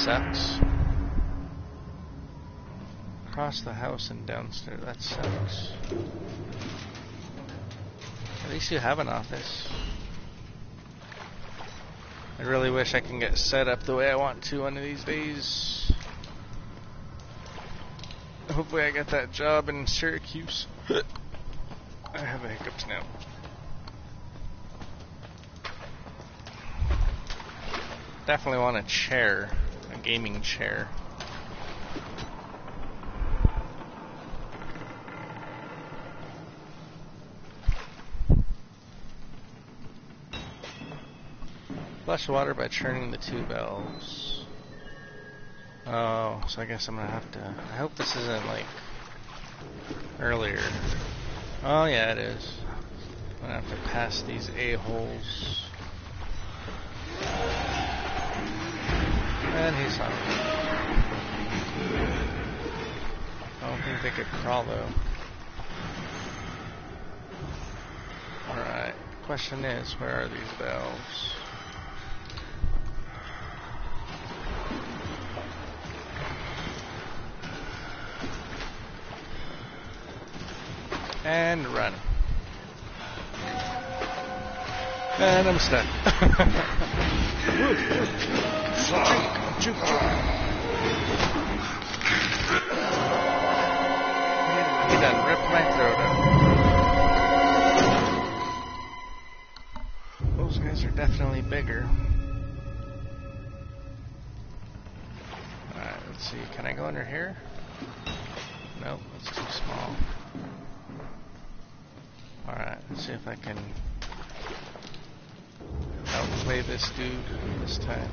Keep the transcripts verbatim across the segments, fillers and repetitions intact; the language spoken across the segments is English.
sucks. Across the house and downstairs, that sucks. At least you have an office. I really wish I can get set up the way I want to one of these days. Hopefully I get that job in Syracuse. I have hiccups now. Definitely want a chair, a gaming chair. Flush water by turning the two valves. Oh, so I guess I'm gonna have to. I hope this isn't like earlier. Oh, yeah, it is. I'm gonna have to pass these a-holes. And he's on. I don't think they could crawl though. Alright, question is, where are these valves? And run. And I'm stuck. Juke, juke, juke. He done ripped my throat out. Those guys are definitely bigger. Alright, let's see. Can I go under here? Nope, it's too small. Alright, let's see if I can outplay this dude this time.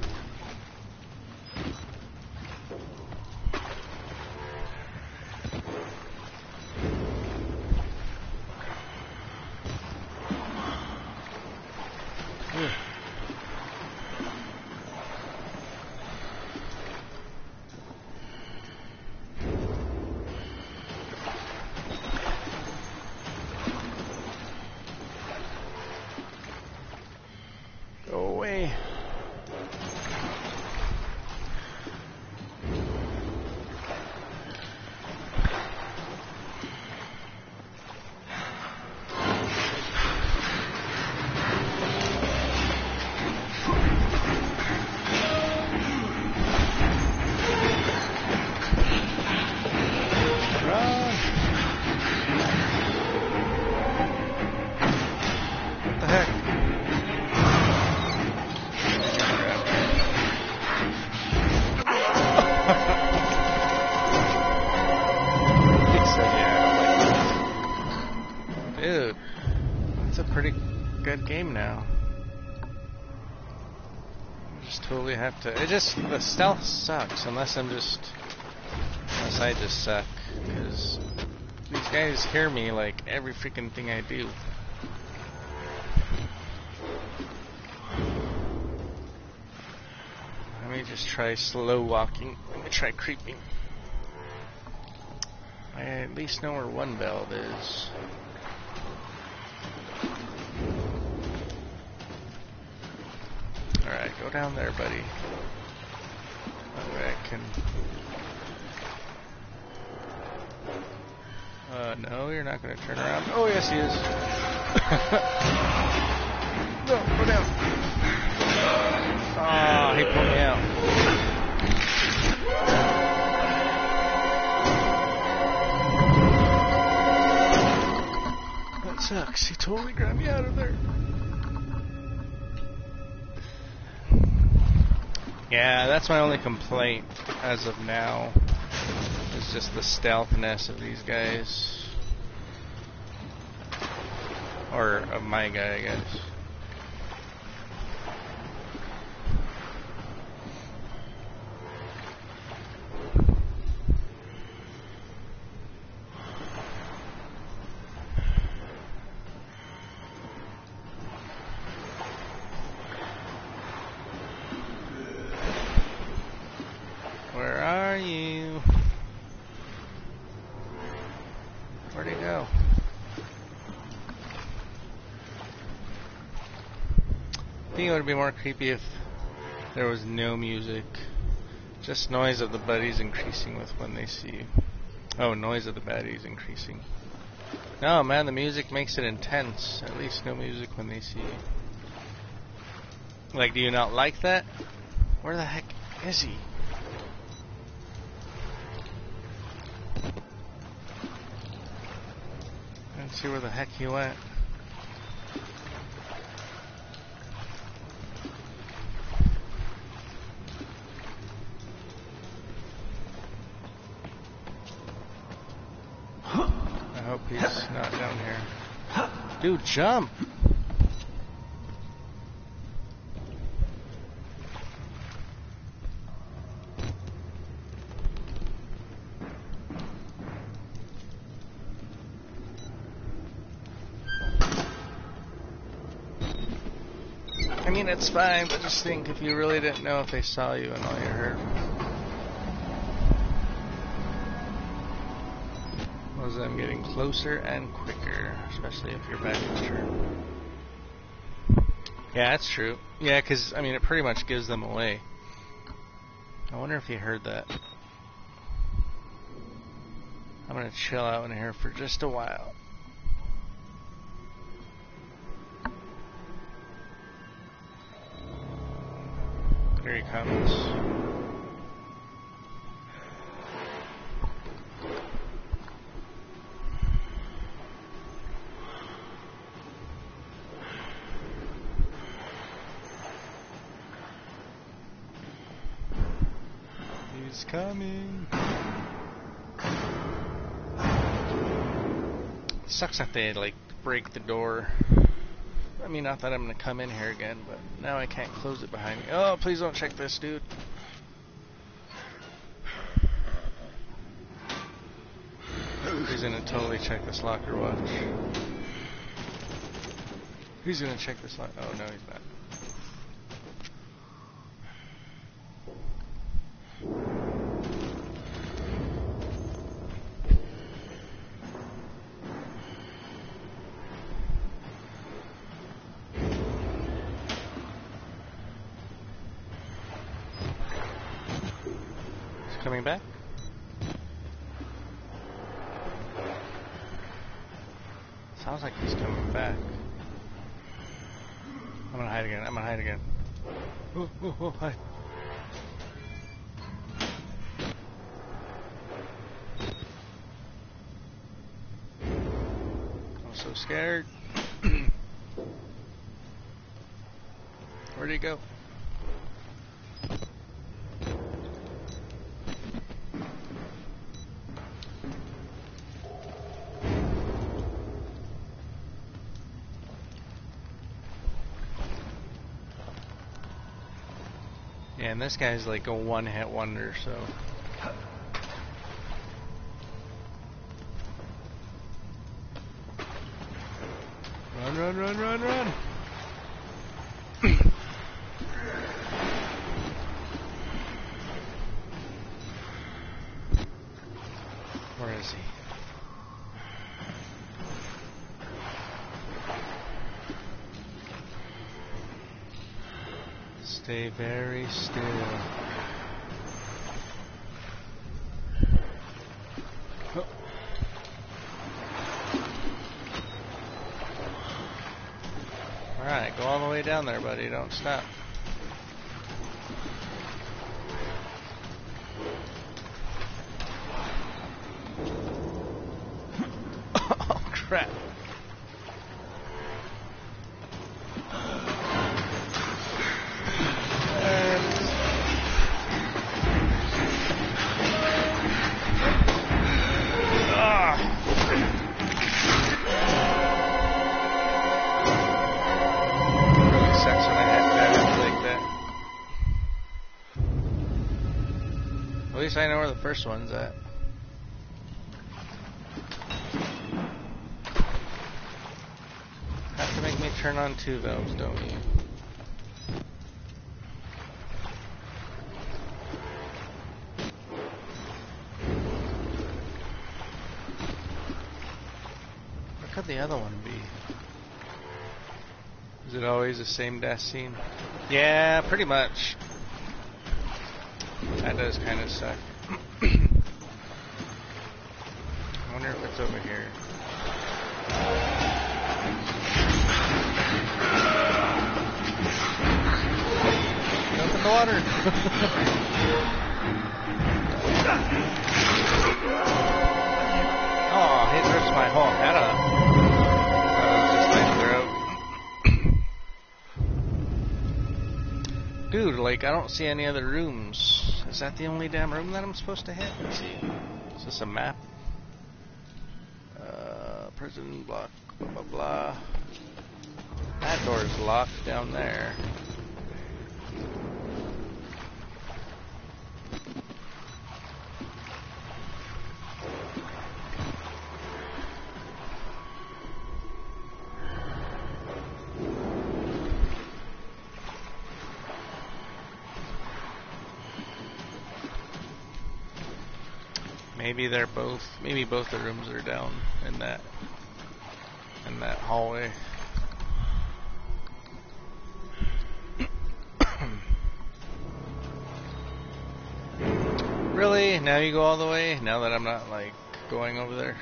Game now. I just totally have to. It just the stealth sucks unless I'm just unless I just suck because these guys hear me like every freaking thing I do. Let me just try slow walking. Let me try creeping. I at least know where one valve is. Alright, go down there, buddy. That way I can... Uh, no, you're not going to turn around. Oh, yes, he is. No, go down. Ah, oh, he pulled me out. That sucks. He totally grabbed me out of there. Yeah, that's my only complaint as of now, is just the stealthiness of these guys. Or of my guy, I guess. Where are you? Where'd he go? I think it would be more creepy if there was no music. Just noise of the buddies increasing with when they see you. Oh, noise of the baddies increasing. No, man, the music makes it intense. At least no music when they see you. Like, do you not like that? Where the heck is he? Let's see where the heck he went. I hope he's not down here. Dude, jump! I mean, it's fine, but just think if you really didn't know if they saw you and all you heard was them getting closer and quicker, especially if you're back in turn. Yeah, that's true. Yeah, because, I mean, it pretty much gives them away. I wonder if he heard that. I'm going to chill out in here for just a while. Here he comes. He's coming. Sucks that they like break the door. I mean, not that I'm gonna come in here again, but now I can't close it behind me. Oh, please don't check this, dude. He's gonna totally check this locker, watch. He's gonna check this locker. Oh, no, he's not. Coming back? Sounds like he's coming back. I'm gonna hide again. I'm gonna hide again. Oh, oh, oh, hide. I'm so scared. Where'd he go? Yeah, and this guy's like a one-hit wonder, so... Run, run, run, run, run! Where is he? Stay very still. Oh. Alright, go all the way down there, buddy. Don't stop. Oh, crap. At least I know where the first one's at. Have to make me turn on two valves, don't you? Where could the other one be? Is it always the same death scene? Yeah, pretty much. That does kind of suck. I wonder if it's over here. Jump in the water! Oh, he rips my whole head off. Dude, like, I don't see any other rooms. Is that the only damn room that I'm supposed to hit? Let's see. Is this a map? Uh, prison block, blah, blah, blah. That door's locked down there. Maybe they're both, maybe both the rooms are down in that, in that hallway. Really? Now you go all the way? Now that I'm not, like, going over there?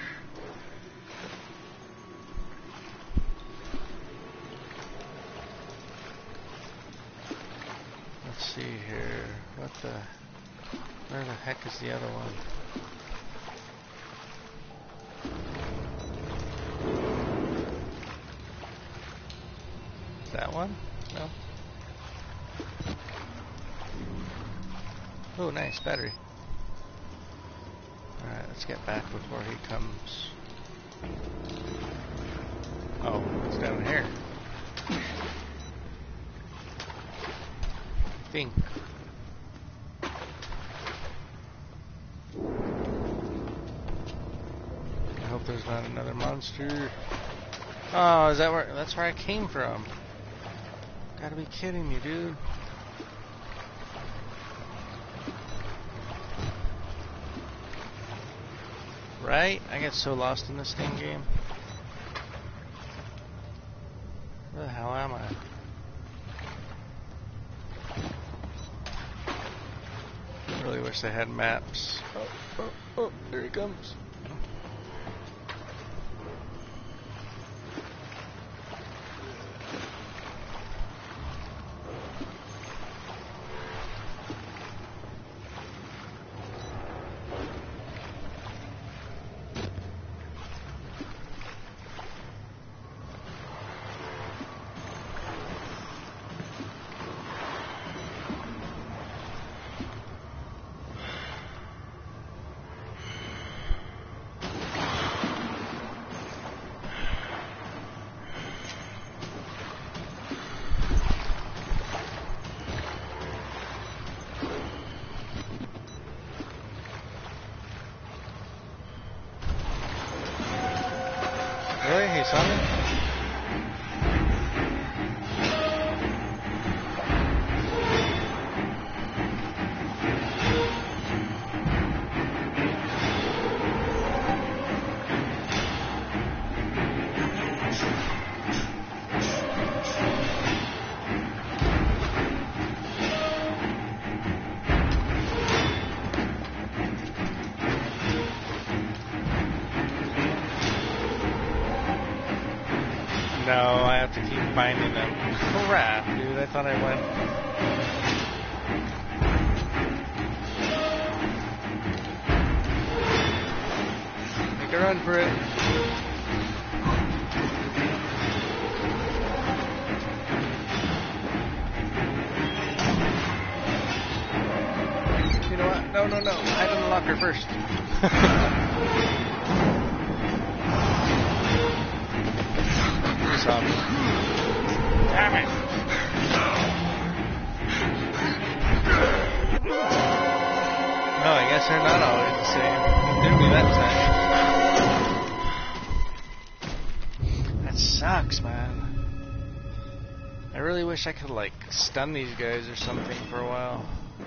Let's see here. What the, where the heck is the other one? That one? No. Oh, nice battery. Alright, let's get back before he comes. Oh, it's down here. I think. I hope there's not another monster. Oh, is that where? That's where I came from. Gotta be kidding me, dude. Right? I get so lost in this dang game. Where the hell am I? I really wish they had maps. Oh, oh, oh, there he comes. Really? He saw me? No, I have to keep finding them. Crap, dude, I thought I went. Make a run for it. You know what? No, no, no. Hide in the locker first. Damn it! No, I guess they're not always the same. It didn't be that time. That sucks, man. I really wish I could, like, stun these guys or something for a while.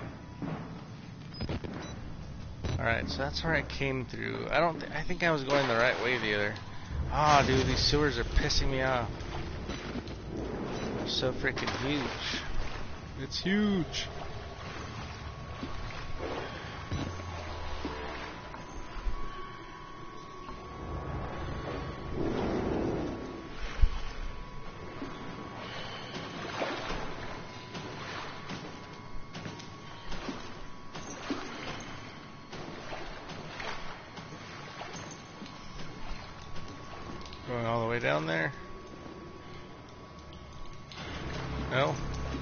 Alright, so that's where I came through. I don't th I think I was going the right way the other. Ah, oh, dude, these sewers are pissing me off. They're so freaking huge. It's huge. way down there? No?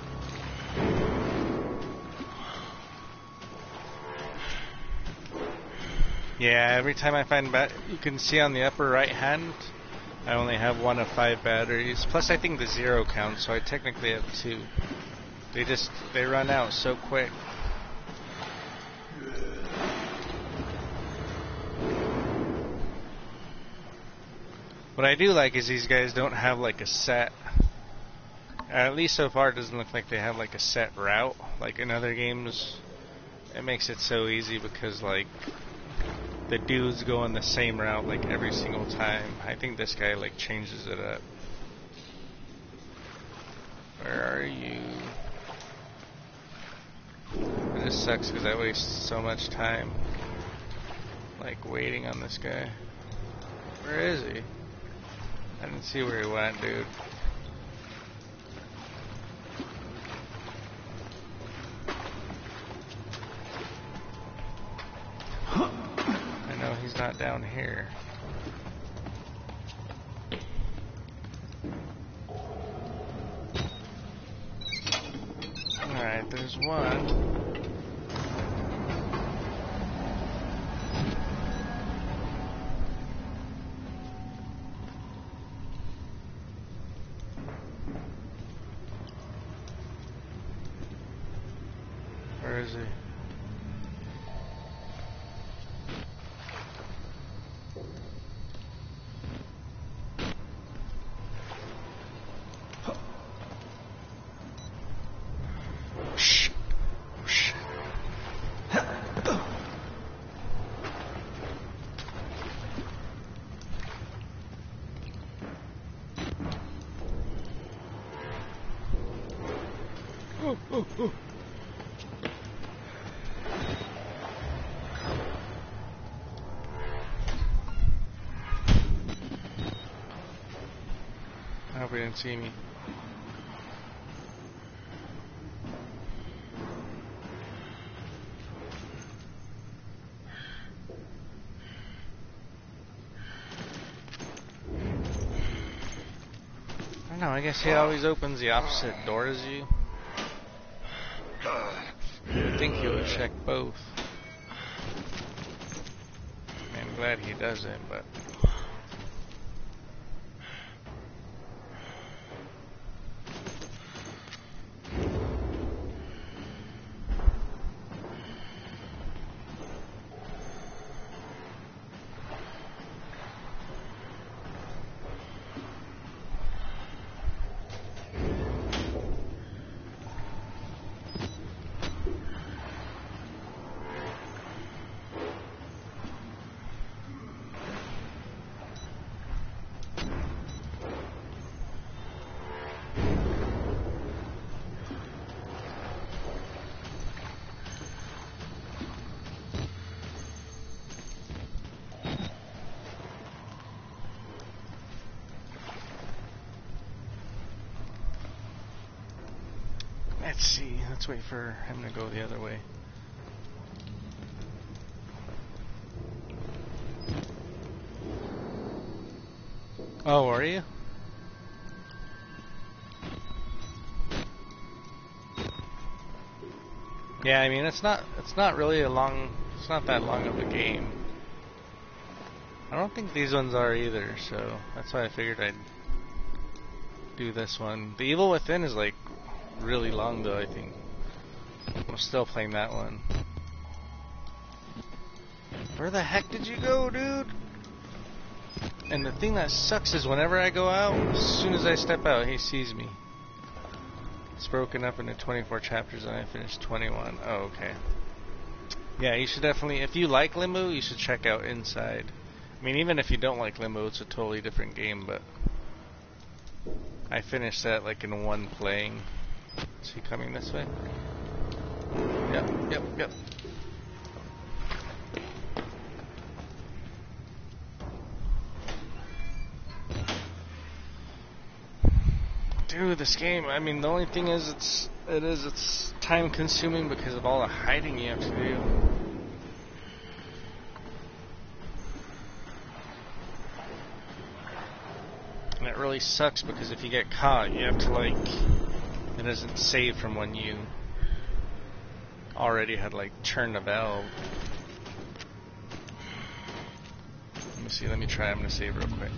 Yeah, every time I find bat, you can see on the upper right hand, I only have one of five batteries. Plus, I think the zero counts, so I technically have two. They just they run out so quick. What I do like is these guys don't have like a set. At least so far, it doesn't look like they have like a set route. Like in other games, it makes it so easy because like the dudes go on the same route like every single time. I think this guy like changes it up. Where are you? It just sucks because I waste so much time like waiting on this guy. Where is he? I didn't see where he went, dude. I know he's not down here. Alright, there's one. Where is he? Shh. Shh. Oh, oh, oh. I hope he didn't see me. I don't know, I guess he always opens the opposite door as you. I think he would check both. I'm glad he doesn't, but... Let's see, let's wait for him to go the other way. Oh, are you? Yeah, I mean it's not it's not really a long it's not that long of a game. I don't think these ones are either, so that's why I figured I'd do this one. The Evil Within is like really long though, I think. I'm still playing that one. Where the heck did you go, dude? And the thing that sucks is whenever I go out, as soon as I step out, he sees me. It's broken up into twenty-four chapters and I finished twenty-one. Oh, okay. Yeah, you should definitely, if you like Limbo, you should check out Inside. I mean, even if you don't like Limbo, it's a totally different game, but I finished that like in one playing. Is he coming this way? Yep, yep, yep. Dude, this game, I mean, the only thing is it's it is it's time consuming because of all the hiding you have to do. And it really sucks because if you get caught, you have to, like, it doesn't save from when you already had, like, turned the valve. Let me see, let me try, I'm gonna save real quick.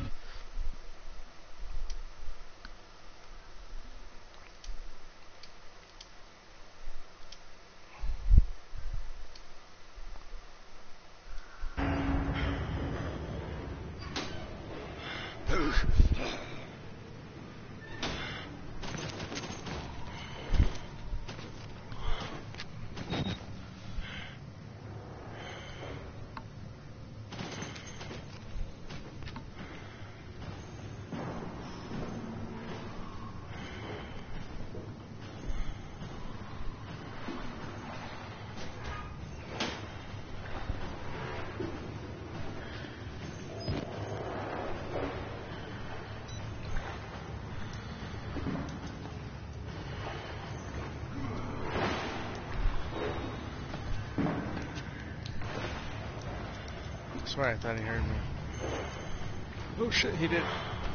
I swear I thought he heard me. Oh shit, he did.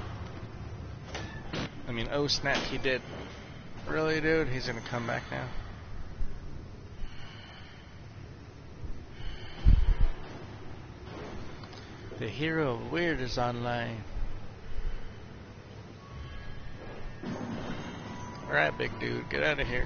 I mean, oh snap, he did. Really, dude? He's gonna come back now? The hero of weird is online. Alright, big dude, get out of here.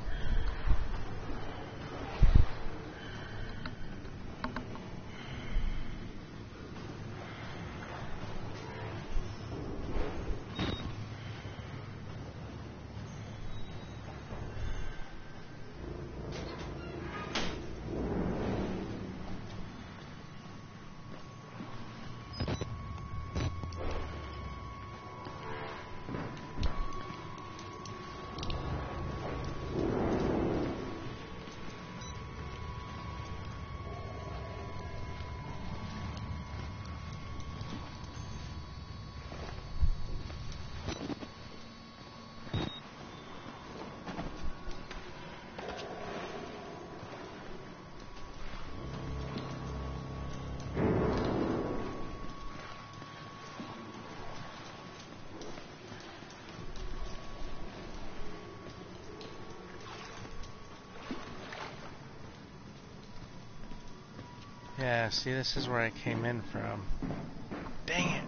Yeah, see, this is where I came in from. Dang it!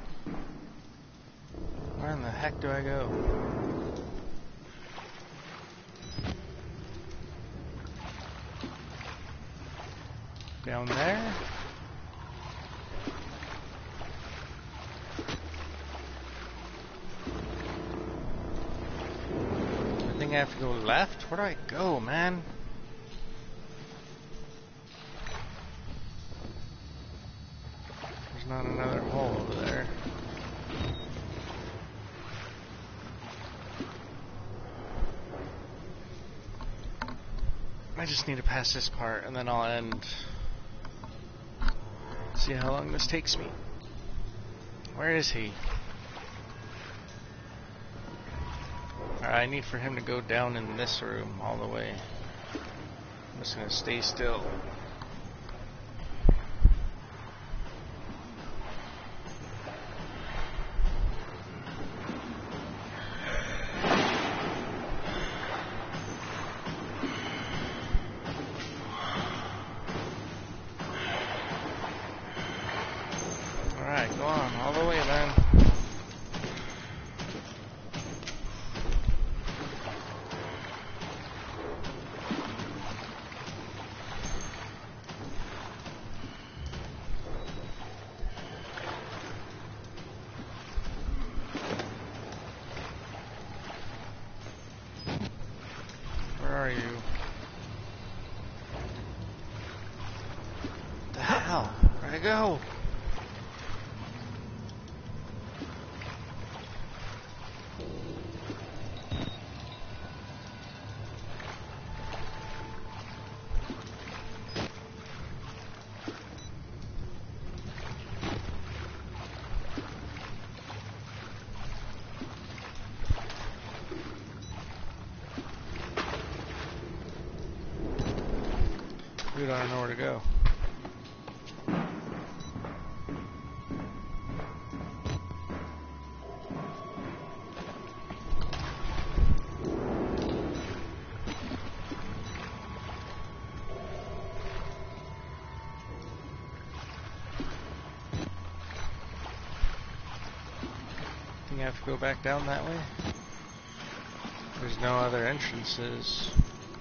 Where in the heck do I go? Down there? I think I have to go left? Where do I go, man? Not another hole over there. I just need to pass this part and then I'll end. See how long this takes me. Where is he? Alright, I need for him to go down in this room all the way. I'm just gonna stay still. Go on, all the way then. Where are you? The hell? Where'd I go? Dude, I don't know where to go. you have to go back down that way? There's no other entrances.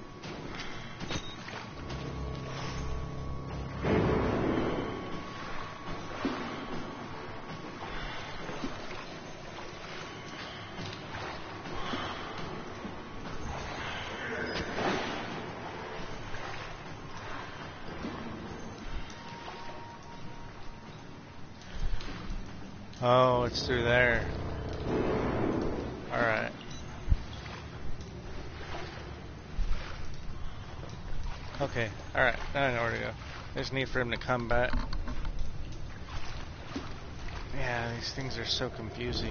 Oh, it's through there. Alright. Okay, alright, now I know where to go. I just need for him to come back. Yeah, these things are so confusing.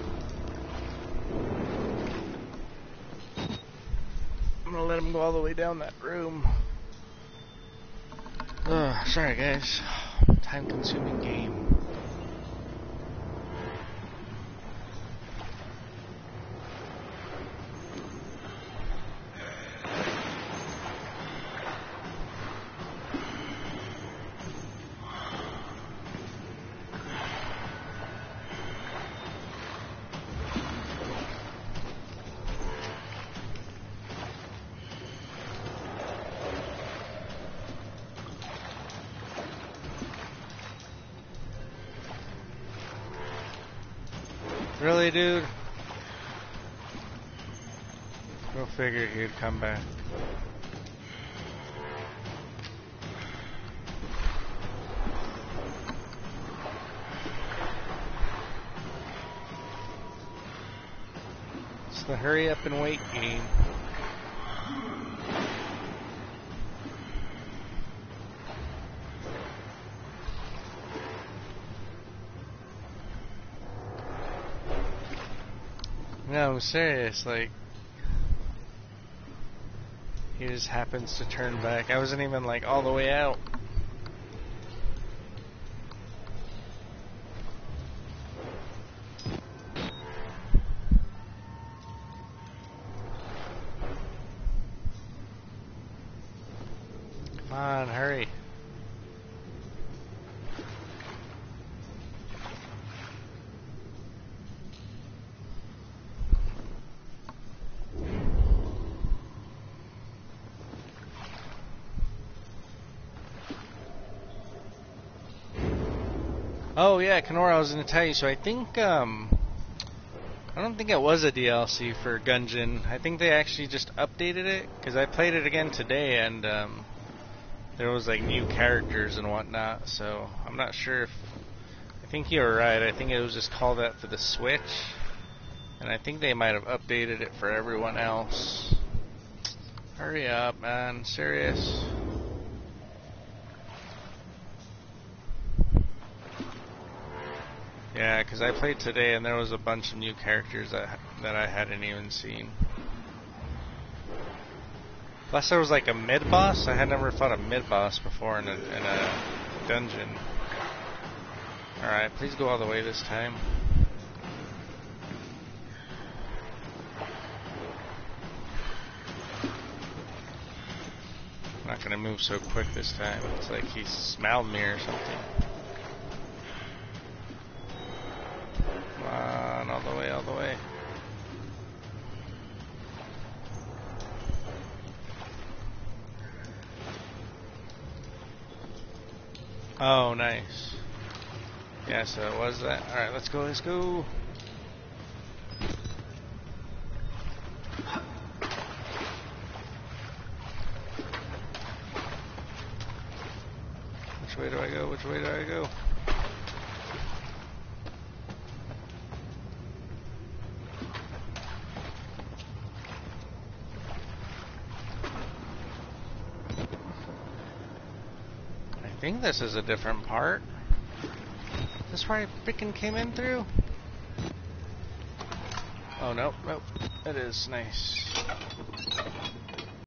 I'm gonna let him go all the way down that room. Ugh, sorry guys. Time consuming game. Really, dude? Go figure he'd come back. It's the hurry up and wait game. No, I'm serious, like, he just happens to turn back. I wasn't even, like, all the way out. Come on, hurry. Oh yeah, Kenora, I was going to tell you, so I think, um, I don't think it was a D L C for Gungeon. I think they actually just updated it, because I played it again today, and, um, there was, like, new characters and whatnot, so I'm not sure if, I think you were right, I think it was just called that for the Switch, and I think they might have updated it for everyone else. Hurry up, man, serious? Yeah, because I played today and there was a bunch of new characters that that I hadn't even seen. Plus there was like a mid-boss. I had never fought a mid-boss before in a, in a dungeon. Alright, please go all the way this time. I'm not going to move so quick this time. It's like he smelled me or something. Come on, all the way, all the way. Oh, nice. Yeah, so it was that. Alright, let's go, let's go. Which way do I go? Which way do I go? I think this is a different part. Is this where I freaking came in through? Oh, no, nope. It is nice.